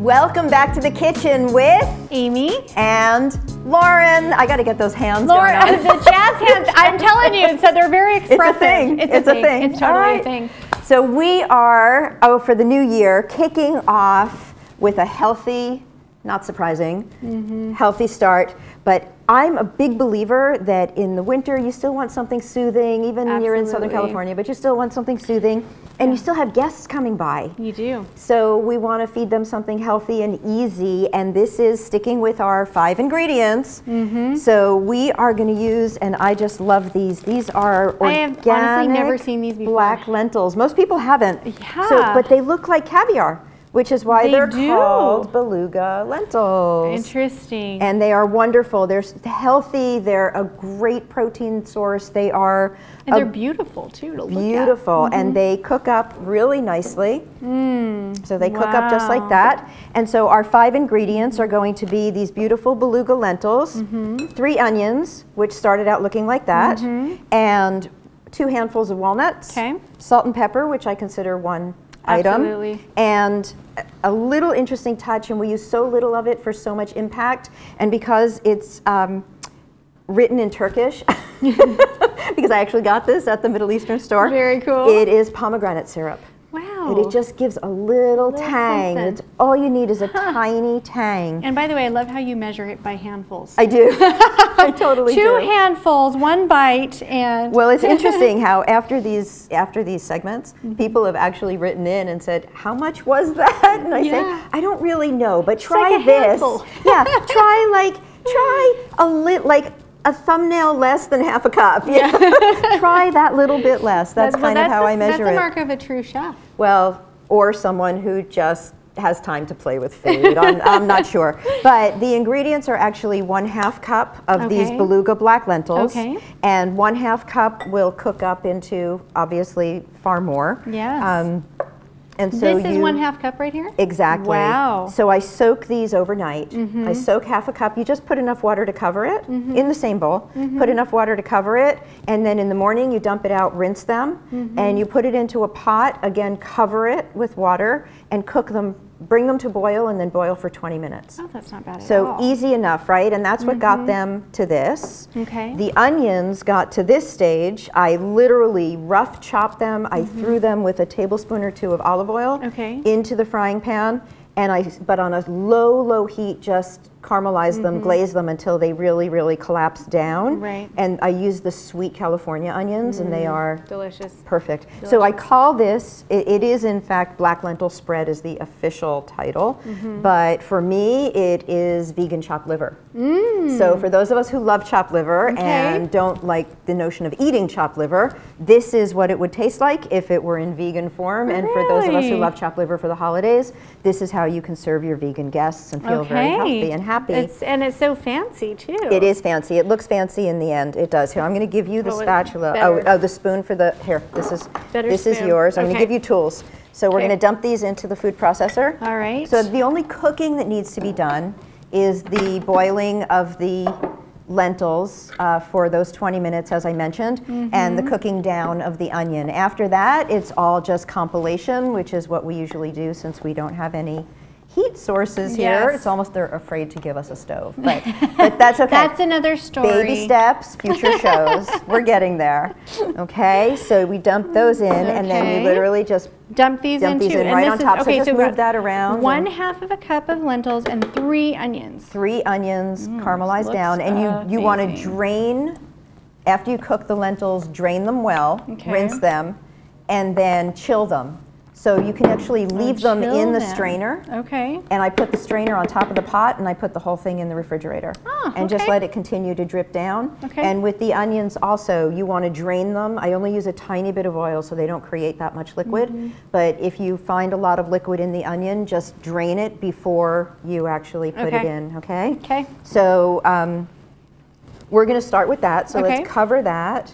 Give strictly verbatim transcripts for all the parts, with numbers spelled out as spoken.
Welcome back to the kitchen with Amy and Lauren. I got to get those hands Lauren, going on. the jazz hands, I'm telling you, so they're very expressive. It's a thing. It's, it's a, a thing. thing. It's totally right. a thing. So we are, oh, for the new year, kicking off with a healthy, not surprising, mm-hmm. healthy start. But I'm a big believer that in the winter you still want something soothing, even when you're in Southern California, but you still want something soothing, and yeah. you still have guests coming by. You do. So we want to feed them something healthy and easy, and this is sticking with our five ingredients. Mm-hmm. So we are going to use, and I just love these, these are organic, I have honestly never seen these before. Black lentils. Most people haven't. Yeah. So, but they look like caviar, which is why they they're do. called beluga lentils. Interesting. And they are wonderful. They're healthy. They're a great protein source. They are and they're beautiful too to look beautiful, at. Mm-hmm. and they cook up really nicely. Mm. So they wow. cook up just like that. And so our five ingredients are going to be these beautiful beluga lentils, mm-hmm. three onions, which started out looking like that, mm-hmm. and two handfuls of walnuts, okay. salt and pepper, which I consider one Absolutely. item, and a little interesting touch, and we use so little of it for so much impact, and because it's um, written in Turkish, because I actually got this at the Middle Eastern store. Very cool. It is pomegranate syrup. Wow. And it just gives a little, little tang. It's all you need is a huh. tiny tang. And by the way, I love how you measure it by handfuls. I do. I totally Two do. Two handfuls, one bite, and well, it's interesting how after these after these segments, mm-hmm. people have actually written in and said, "How much was that?" And I yeah. say, "I don't really know, but it's try like a this." handful. Yeah, try like try a lit like. a thumbnail less than half a cup. Yeah. Try that little bit less. That's, that's kind well, that's of how a, I measure that's it. That's a mark of a true chef. Well, or someone who just has time to play with food. I'm, I'm not sure. But the ingredients are actually one half cup of okay. these beluga black lentils. Okay. And one half cup will cook up into, obviously, far more. Yes. Um, And so this is you, one half cup right here? Exactly. Wow. So I soak these overnight. Mm-hmm. I soak half a cup. You just put enough water to cover it mm-hmm. in the same bowl. Mm-hmm. Put enough water to cover it, and then in the morning you dump it out, rinse them, mm-hmm. and you put it into a pot. Again, cover it with water and cook them. Bring them to boil and then boil for twenty minutes. Oh, that's not bad at so all. So easy enough, right? And that's what mm-hmm. got them to this. Okay. The onions got to this stage. I literally rough chopped them. Mm-hmm. I threw them with a tablespoon or two of olive oil okay. into the frying pan, and I, but on a low, low heat, just caramelize mm-hmm. them, glaze them until they really, really collapse down. Right. And I use the sweet California onions, mm. and they are delicious. Perfect. Delicious. So I call this, it, it is in fact Black Lentil Spread is the official title, mm-hmm. but for me it is vegan chopped liver. Mm. So for those of us who love chopped liver okay. and don't like the notion of eating chopped liver, this is what it would taste like if it were in vegan form. Really? And for those of us who love chopped liver for the holidays, this is how you can serve your vegan guests and feel okay. very healthy and happy. It's, and it's so fancy too. It is fancy. It looks fancy in the end. It does. Here, I'm going to give you the oh, spatula. Oh, oh, the spoon for the, here, this is, better this spoon. is yours. I'm okay. going to give you tools. So we're okay. going to dump these into the food processor. All right. So the only cooking that needs to be done is the boiling of the lentils uh, for those twenty minutes, as I mentioned, mm-hmm. and the cooking down of the onion. After that, it's all just compilation, which is what we usually do since we don't have any heat sources yes. here. It's almost they're afraid to give us a stove, but, but that's okay. That's another story. Baby steps, future shows. We're getting there. Okay, so we dump those in, okay. and then we literally just dump these, dump into, these in and right this on is, top. okay, so just so move that around. One half of a cup of lentils and three onions. Three onions mm, caramelized down, and you you want to drain after you cook the lentils. Drain them well, okay. rinse them, and then chill them. So you can actually leave oh, them in the them. strainer. Okay. And I put the strainer on top of the pot, and I put the whole thing in the refrigerator. Oh, and okay. just let it continue to drip down. Okay. And with the onions also, you want to drain them. I only use a tiny bit of oil so they don't create that much liquid. Mm-hmm. But if you find a lot of liquid in the onion, just drain it before you actually put okay. it in, okay? Okay. So um, we're going to start with that. So okay. let's cover that.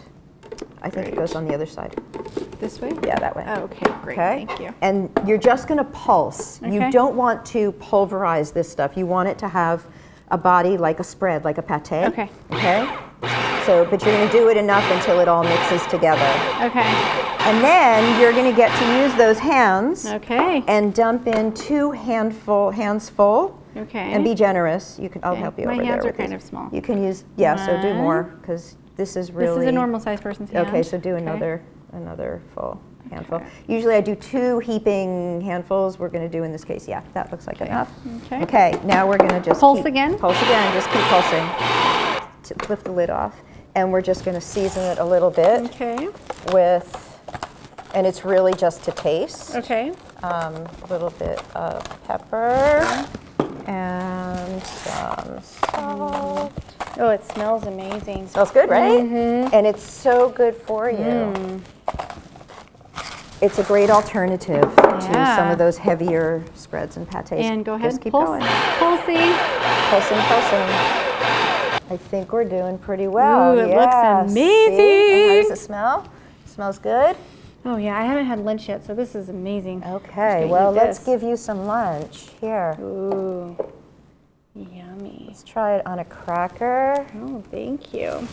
I think great. It goes on the other side. This way? Yeah, that way. Oh, okay, great. Okay? Thank you. And you're just going to pulse. Okay. You don't want to pulverize this stuff. You want it to have a body like a spread, like a pate. Okay. Okay? So, but you're going to do it enough until it all mixes together. Okay. And then you're going to get to use those hands. Okay. And dump in two handful, hands full. Okay. And be generous. You can. I'll Okay. help you My over there. hands are with kind this. of small. You can use. Yeah. So do One. more because this is really. This is a normal size person's hand. Okay. So do Okay. another another full handful. Okay. Usually I do two heaping handfuls. We're going to do in this case. Yeah. That looks like Okay. enough. Okay. Okay. Now we're going to just Pulse keep, again? Pulse again. Just keep pulsing. To flip the lid off, and we're just going to season it a little bit Okay. with. And it's really just to taste. Okay. Um, a little bit of pepper and some salt. Oh, it smells amazing. Smells good, right? Mm-hmm. And it's so good for you. Mm. It's a great alternative to Yeah. some of those heavier spreads and pâtés. And go ahead, Just keep pulse, going. pulsing. Pulsing, pulsing. I think we're doing pretty well. Ooh, it yeah. looks amazing. See? And how does it smell? Smells good? Oh yeah, I haven't had lunch yet, so this is amazing. Okay, Let's well, eat let's this. give you some lunch. Here. Ooh, yummy. Let's try it on a cracker. Oh, thank you.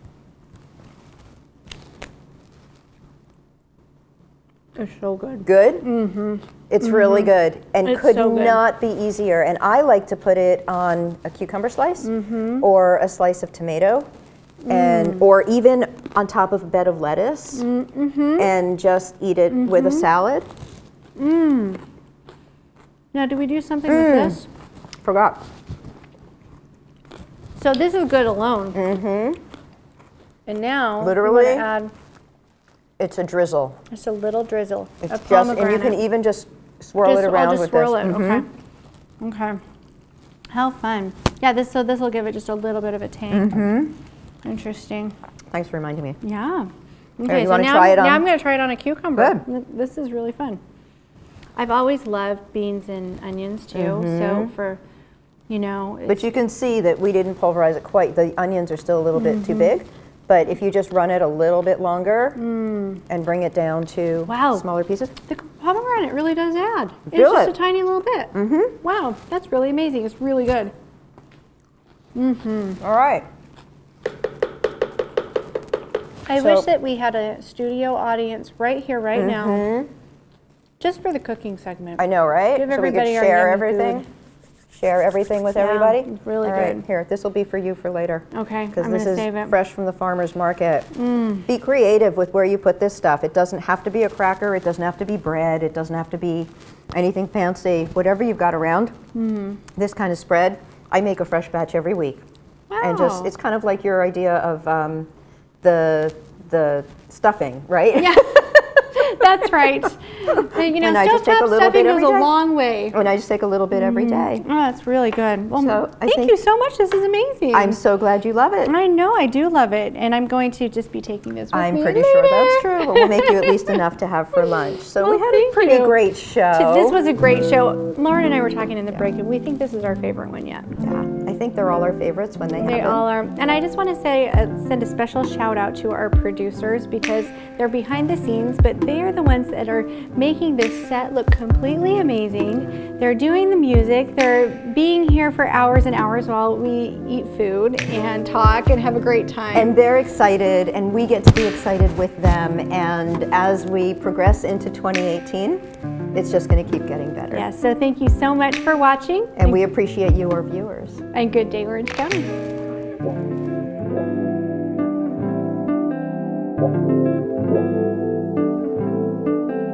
It's so good. Good? Mm-hmm. It's really good and It's could so good. not be easier. And I like to put it on a cucumber slice Mm-hmm. or a slice of tomato and or even on top of a bed of lettuce Mm-hmm. and just eat it with a salad. Mm. Now, do we do something Mm. with this? Forgot. So this is good alone. Mm-hmm. And now, Literally? we're gonna add It's a drizzle. just a little drizzle It's of just, and you pomegranate. can even just swirl Just- it around I'll just with swirl this. it. Mhm. Okay. Okay. How fun. Yeah. This so this will give it just a little bit of a tang. Mhm. Interesting. Thanks for reminding me. Yeah. you Okay. so wanna now, try it now on? I'm going to try it on a cucumber. Good. Th- This is really fun. I've always loved beans and onions too. Mhm. So for, you know, But it's- you can see that we didn't pulverize it quite. The onions are still a little bit too Mm-hmm. big. But if you just run it a little bit longer and bring it down to Mm. Wow. smaller pieces. the pomegranate really does add. It's Feel just it. a tiny little bit. Mm-hmm. Wow, that's really amazing. It's really good. Mm-hmm. All right. I So- wish that we had a studio audience right here, right now, Mhm. just for the cooking segment. I know, right? Give so we could everybody our share yummy everything. food. Share everything with Yeah, everybody. it's really All right, good. here, this will be for you for later. Okay, Because I'm this gonna is save it. fresh from the farmer's market. Mm. Be creative with where you put this stuff. It doesn't have to be a cracker. It doesn't have to be bread. It doesn't have to be anything fancy. Whatever you've got around, Mm-hmm. this kind of spread, I make a fresh batch every week. And just, Wow. it's kind of like your idea of um, the the stuffing, right? Yeah, that's right. You know, And I just take a stovetop little stuffing bit every goes a day. long way. And I just take a little bit every day. Oh, that's really good. Well, So, I thank think- you so much. This is amazing. I'm so glad you love it. I know I do love it, and I'm going to just be taking this with I'm me pretty later. sure that's true. But we'll make you at least enough to have for lunch. So we Well, had a thank pretty you. great show. This was a great show. Lauren and I were talking in the break, and we think this is our favorite one yet. Yeah, I think they're all our favorites when they, They happen. all are. And I just want to say, uh, send a special shout out to our producers because they're behind the scenes, but they are the ones that are making this set look completely amazing. They're doing the music. They're being here for hours and hours while we eat food and talk and have a great time. And they're excited, and we get to be excited with them. And as we progress into twenty eighteen, it's just going to keep getting better. yes, so thank you so much for watching. And we appreciate you, our viewers. And good day, Orange County.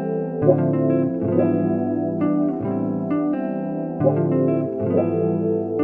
Thank you.